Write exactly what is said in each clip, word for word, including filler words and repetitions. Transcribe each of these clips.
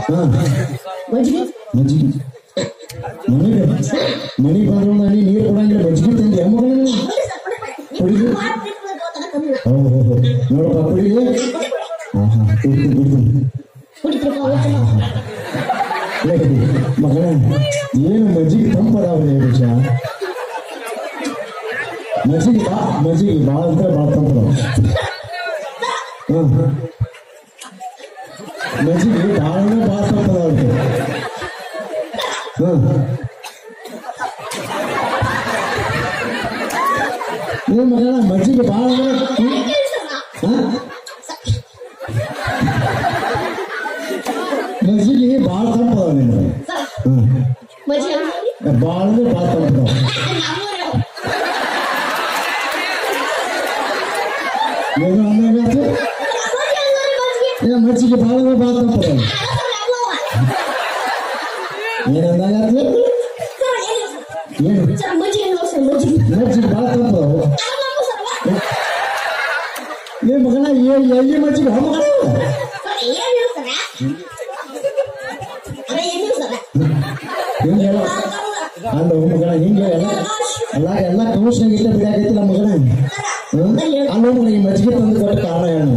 ಮಜ್ಜಿಗೆ ಮಜ್ಜಿಗೆ ಮನೆಗೆ ಮನೆಗೆ ಬಂದ್ರು ನಾನು ನೀರು ಕೊಡಂಗಿಲ್ಲ ಮಜ್ಜಿಗೆ ತಂದೆ ಅಮ್ಮ ಕುಡಿದು ನೋಡಪ್ಪ ಕುಡಿದು ಹಾ ಹಾ ಕುಡಿದು ಮಗನ ಏನು ಮಜ್ಜಿಗೆ ತಂಪದಾವ್ರಿ ವಿಷ ಮಜ್ಜಿಗೆ ಬಾ ಮಜ್ಜಿಗೆ ಭಾಳ ಅಂದ್ರೆ ಭಾಳ ತಂಪದಾವ ಹಾ ಮಜ್ಜಿಗೆ ಭಾಳ ಅಂದ್ರೆ ಭಾಳ ತಂಪದಾವ್ರಿ ಹಾ ಏ ಮಗನ ಮಜ್ಜಿಗೆ ಭಾಳ ಮಜ್ಜಿಗೆ ಭಾಳ ತಂಪದಾವ ನಿಮ್ಗೆ ಭಾಳ ಅಂದ್ರೆ ಭಾಳ ತಂಪದಾವ ಮಜ್ಜಿಗೆ ಭಾಳ ಅಂದ್ರೆ ಭಾಳ ತಂಪದಾವ ಏನಂದಾಗತ್ಲೆ ಏನು ಮಜ್ಜಿಗೆ ಭಾಳ ತಂಪದಾವ ಏ ಮಗನ ಎಲ್ಲಿ ಮಜ್ಜಿಗೆ ಹೋ ಮಗನ ಹಿಂಗೆಲ್ಲ ಅಲ್ಲ ಮಗನ ಹಿಂಗೆ ಎಲ್ಲ ಎಲ್ಲ ಎಲ್ಲ ಕಮಿಷನ್ ಬಿಡಾಕೈತಿಲ್ಲ ಮಗನ ಅಲ್ಲ ಮಗನ ಈ ಮಜ್ಜಿಗೆ ತಂದು ಕೊಟ್ಟ ಕಾರಣ ಏನು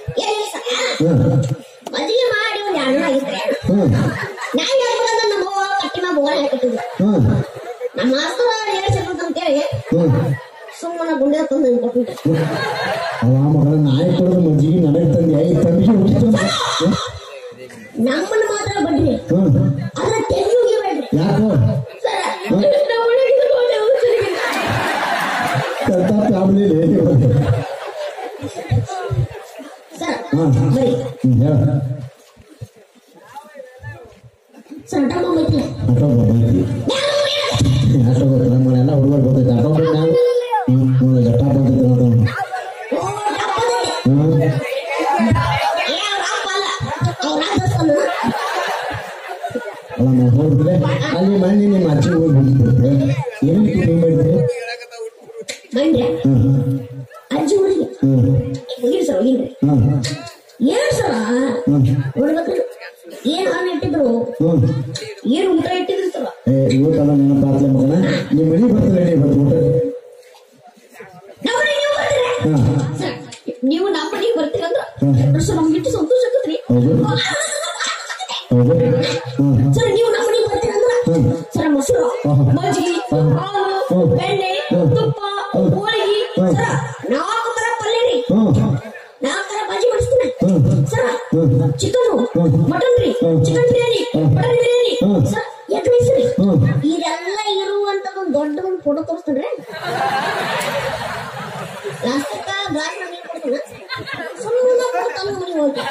ಮಜ್ಜಿಗೆ ಮಾಡಿ ಒಂದು ಅಣ್ಣ ಆಗಿದ್ರೆ ನಾನು ಹೇಳ್ಬೇಕಂದ್ರೆ ನಮ್ಮ ಕಟ್ಟಿನ ಬೋಳ ಹಾಕಿಟ್ಟಿದ್ರು ನಮ್ಮ ಮಾಸ್ತರ್ ಹೇಳ್ಸಿರ್ಬೇಕು ಅಂತೇಳಿ ಸುಮ್ಮನೆ ಗುಂಡೆ ತಂದು ಕೊಟ್ಬಿಟ್ಟೆ ಅಲ್ಲ ಮಗನ ನಾಯಿ ಕೊಡೋದು ಮಜ್ಜಿಗೆ ನನಗೆ ತಂದೆ ಐದು ತಂದಿಗೆ ಹುಟ್ಟಿತ್ತು ನಮ್ಮನ್ನ ಮಾತ್ರ ಬಡ್ರಿ ಅದ್ರ ತೆಗಿ ಹೋಗಿಬೇಡ್ರಿ ಯಾಕೋ ನಮ್ಮನೆಲ್ಲ ಹುಡುಗರು ಗೊತ್ತೈತೆ ಆಟೋ ಜಟ್ಟ ಬಂದಿತ್ತು ಅಲ್ಲ ನಾವು ಹೋಗಿದ್ರೆ ಅಲ್ಲಿ ಮನೆ ನಿಮ್ಮ ಅಜ್ಜಿ ಹೋಗಿ ಹೋಗಿದ್ದೆ ಏನು ಮಾಡಿದ್ರೆ ಅಜ್ಜಿ ಊರಿಗೆ ಹೋಗಿರಿ ಸರ್ ಹೋಗಿರಿ ಏನ್ ಸರ ನೋಡ್ಬೇಕು ಏನ್ ಹಾಲು ಇಟ್ಟಿದ್ರು ಏನ್ ಊಟ ಇಟ್ಟಿದ್ರು ಸರ ಊಟ ನೆನಪಾತ್ಲೆ ಮಗನ ನಿಮ್ಮ ಮನೆ ಬರ್ತದೆ ಬರ್ತು ಊಟ ನೀವು ನಮ್ಮ ಮನೆಗೆ ಬರ್ತೀರ ಅಂದ್ರ ಸರ್ ನಮ್ಗೆ ಇಟ್ಟು ಸಂತೋಷ ಆಗತ್ರಿ ಸರ್ ನೀವು ನಮ್ಮ ಮನೆಗೆ ಬರ್ತೀರ ಅಂದ್ರ ಸರ್ ಮೊಸರು ಮಜ್ಜಿಗೆ ಹಾಲು ಬೆಣ್ಣೆ ತುಪ್ಪ ಹೋಳಿಗೆ ಸರ ನಾಲ್ಕು ತರ ಪಲ್ಯ ರೀ ನಾಲ್ಕು ತರ ಭಾಜಿ ಮಾಡಿಸ್ತೀನಿ ಸರ ಚಿಕನ್ ಮಟನ್ ರೀ chicken biryani mutton biryani sir egg rice ರೀ ಇದೆಲ್ಲ ಇರುವಂತ ಒಂದು ದೊಡ್ಡ ಒಂದು ಫೋಟೋ ತೋರಿಸ್ತಾನ್ರಿ ಲಾಸ್ಟಿಕ ಗ್ಲಾಸ್ ನೀರು ಕೊಡ್ತಾನ ಸುಮ್ಮನೆ ತಮ್ಮ ಮನೆಗೆ ಹೋಗ್ತಾರೆ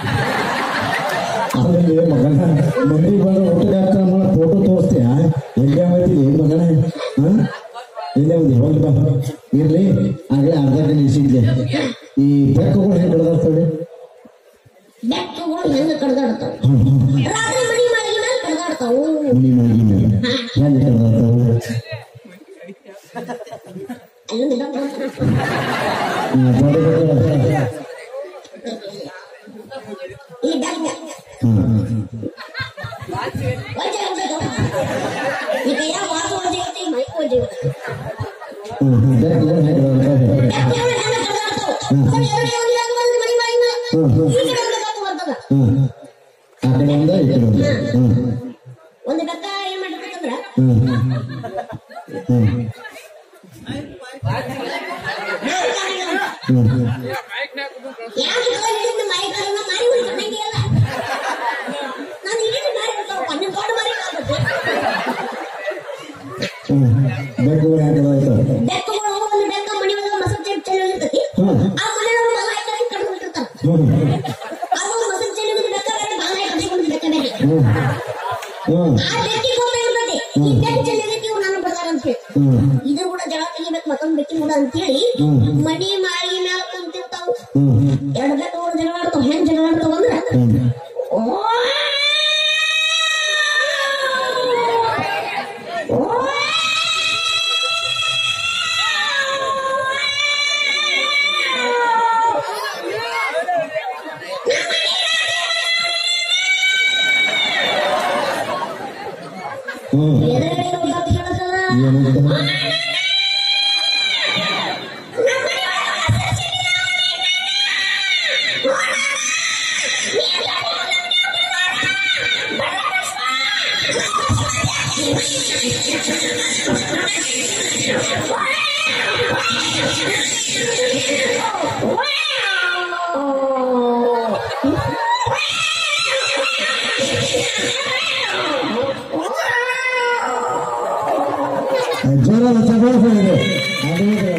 ಆಮೇಲೆ ಮಗನ ಮಂದಿಗೆ ಬಂದು ಊಟದ ಹಾಕ ಫೋಟೋ ತೋರಿಸ್ತೀಯ ಎಲ್ಲೇ ಮಾಡ್ತೀವಿ ಮಗನ ಹಾ ಎಲ್ಲೇ ಒಂದು ಹೋಗಿ ಬಾ ಇರ್ಲಿ ಆಗಲೇ ಅರ್ಧ ಗಂಟೆ ನಿಲ್ಸಿದ್ದೆ ಈ ಬೆಕ್ಕುಗಳು ಹೆಂಗೆ ಕಡ್ದಾಡ್ತಾವೆ ಬೆಕ್ಕುಗಳು ಹೆಂಗೆ ಕಡ್ದಾಡ್ತಾವೆ ರಾತ್ರಿ ಮನಿ ಮನೆಗೆ ಮೇಲೆ ಕಡ್ದಾಡ್ತಾವು ಮನಿ ಮನೆಗೆ ಮೇಲೆ ಹೆಂಗೆ ಕಡ್ದಾಡ್ತಾವು ಅಲ್ಲಿಂದ ಈ ಬೆಕ್ಕ ಈಗ ಯಾವ ವಾಸು ಓದಿರುತ್ತೆ ಮೈಕ್ ಓದಿರುತ್ತೆ ಒಂದು ಬೆಕ್ಕ ಏನ್ ಮಾಡಿರ್ಬೇಕಂದ್ರ ಯಾಕೆ ಮಾರಿ ಹೊಡಿಲ್ಲ ನಾನು ಇಲ್ಲಿ ಮಾರಿ ಬರ್ತಾವ ನಿಮ್ ದೊಡ್ಡ ಮಾರಿ ಬೆಕ್ಕುಗಳು ಒಂದು ಬೆಕ್ಕ ಮನೆ ಒಳಗ ಮಸರು ಚೆಲ್ಲಿರ್ತೈತಿ ಆ ಮನೆ ಬಾಲ ಹಾಕಿ ಕಡ್ದು ಬಿಟ್ಟಿರ್ತಾರ ಅದು ಮಸರು ಚೆಲ್ಲಿದ ಬೆಕ್ಕ ಬೇರೆ ಬಾಲ ಹಾಕಿ ಬೆಕ್ಕ ಬೇರೆ ಆ ಬೆಕ್ಕಿಗೆ ಹೋಗ್ತಾ ಇರ್ತೈತಿ ಈ ಬೆಕ್ಕ ಚೆಲ್ಲಿದಕ್ಕೆ ಇವ್ರು ನಾನು ಬರ್ತಾರ ಅಂತ ಹೇಳಿ ಇದು ಕೂಡ ಜಗಳ ತೆಗಿಬೇಕು ಮತ್ತೊಂದು ಬೆಕ್ಕಿ ಕೂಡ ಅಂತ ಹೇಳಿ ಮನಿ ಮಾಳಿ ಮ್ಯಾಲ ಕುಂತಿರ್ತಾವು ಎರಡು ಬೆಕ್ಕಗಳು ಜಗಳ ಆಡ್ತಾವ ಹೆಂಗ್ ಜಗಳ ಆಡ್ತಾವ ಅಂದ್ರ ಹ್ಮ್ ಎದುರುಗಡೆ ಒಂದು ಸತ್ತು ಕೇಳಿಸ್ತದ. ಏನಂತ ಜೋರಾದ ಚಪ್ಪಾಳೆ ಇದೆ. ಅದು